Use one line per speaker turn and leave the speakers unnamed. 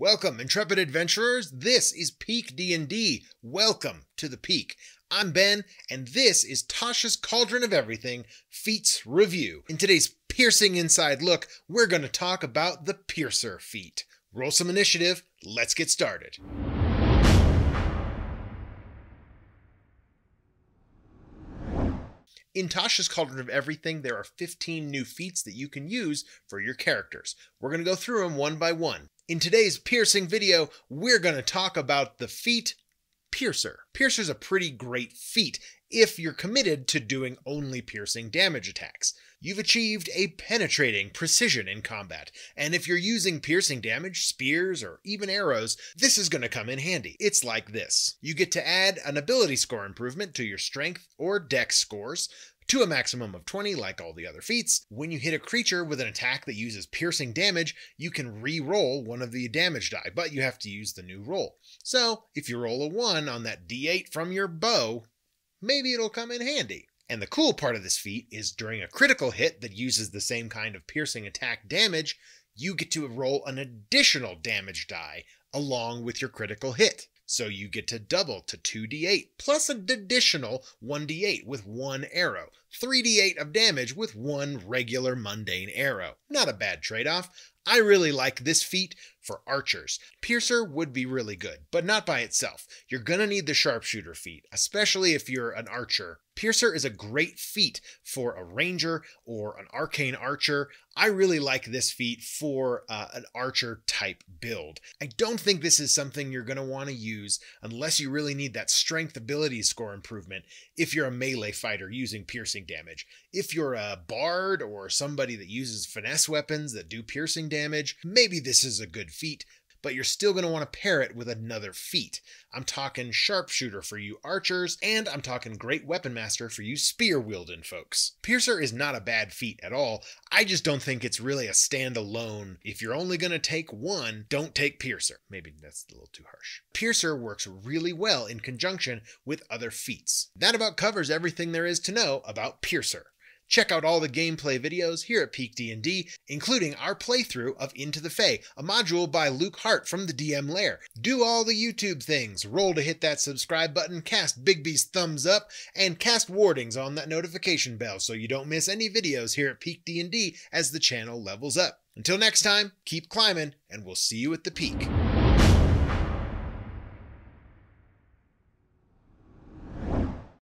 Welcome, intrepid adventurers. This is Peak D&D. Welcome to the Peak. I'm Ben, and this is TASHA'S Cauldron of Everything, FEATS Review. In today's piercing inside look, we're going to talk about the Piercer feat. Roll some initiative. Let's get started. In TASHA'S Cauldron of Everything, there are 15 new feats that you can use for your characters. We're going to go through them one by one. In today's piercing video, we're going to talk about the feat Piercer. Piercer's a pretty great feat if you're committed to doing only piercing damage attacks. You've achieved a penetrating precision in combat, and if you're using piercing damage, spears, or even arrows, this is going to come in handy. It's like this. You get to add an ability score improvement to your strength or dex scores, to a maximum of 20 like all the other feats. When you hit a creature with an attack that uses piercing damage, you can re-roll one of the damage die, but you have to use the new roll. So if you roll a 1 on that d8 from your bow, maybe it'll come in handy. And the cool part of this feat is during a critical hit that uses the same kind of piercing attack damage, you get to roll an additional damage die along with your critical hit. So you get to double to 2d8, plus an additional 1d8 with one arrow, 3d8 of damage with one regular mundane arrow. Not a bad trade-off. I really like this feat for archers. Piercer would be really good, but not by itself. You're gonna need the sharpshooter feat, especially if you're an archer. Piercer is a great feat for a ranger or an arcane archer. I really like this feat for an archer type build. I don't think this is something you're going to want to use unless you really need that strength ability score improvement if you're a melee fighter using piercing damage. If you're a bard or somebody that uses finesse weapons that do piercing damage, maybe this is a good feat, but you're still going to want to pair it with another feat. I'm talking sharpshooter for you archers, and I'm talking great weapon master for you spear wielding folks. Piercer is not a bad feat at all. I just don't think it's really a standalone. If you're only going to take one, don't take Piercer. Maybe that's a little too harsh. Piercer works really well in conjunction with other feats. That about covers everything there is to know about Piercer. Check out all the gameplay videos here at Peak D&D, including our playthrough of Into the Fae, a module by Luke Hart from the DM Lair. Do all the YouTube things, roll to hit that subscribe button, cast Bigby's thumbs up, and cast wardings on that notification bell so you don't miss any videos here at Peak D&D as the channel levels up. Until next time, keep climbing, and we'll see you at the peak.